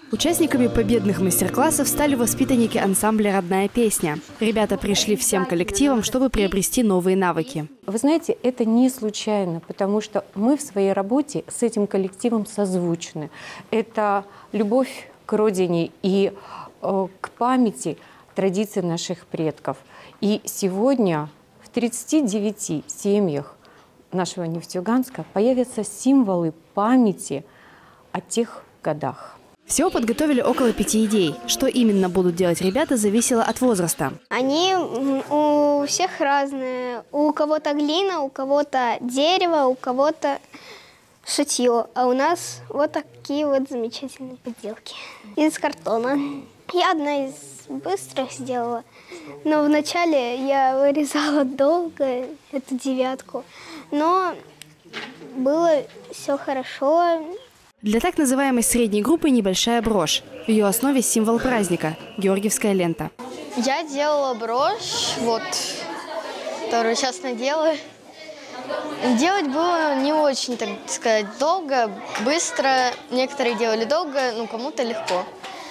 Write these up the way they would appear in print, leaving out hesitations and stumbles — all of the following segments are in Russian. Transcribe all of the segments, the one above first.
Участниками победных мастер-классов стали воспитанники ансамбля «Родная песня». Ребята пришли всем коллективом, чтобы приобрести новые навыки. Вы знаете, это не случайно, потому что мы в своей работе с этим коллективом созвучны. Это любовь к родине и к памяти традиций наших предков. И сегодня в 39 семьях нашего Нефтеюганска появятся символы памяти о тех годах. Всего подготовили около 5 идей. Что именно будут делать ребята, зависело от возраста. Они у всех разные. У кого-то глина, у кого-то дерево, у кого-то шитье. А у нас вот такие вот замечательные поделки из картона. Я одна из быстрых сделала. Но вначале я вырезала долго эту девятку. Но было все хорошо. Для так называемой средней группы небольшая брошь. В ее основе символ праздника – георгиевская лента. Я делала брошь, вот, которую сейчас наделаю. Делать было не очень, так сказать, долго, быстро. Некоторые делали долго, кому-то легко.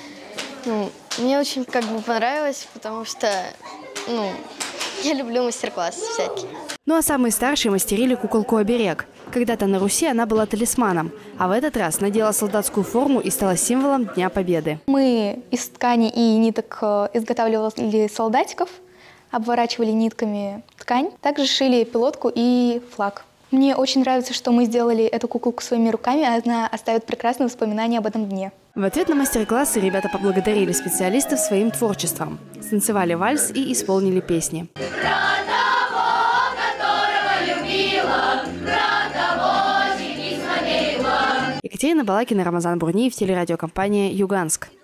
Мне очень понравилось, потому что, я люблю мастер-классы всякие. Ну а самые старшие мастерили куколку-оберег. Когда-то на Руси она была талисманом, а в этот раз надела солдатскую форму и стала символом Дня Победы. Мы из ткани и ниток изготавливали солдатиков, обворачивали нитками ткань, также шили пилотку и флаг. Мне очень нравится, что мы сделали эту куколку своими руками, она оставит прекрасные воспоминания об этом дне. В ответ на мастер-классы ребята поблагодарили специалистов своим творчеством, станцевали вальс и исполнили песни. Екатерина Балакина, Рамазан Бурниев, телерадиокомпания «Юганск».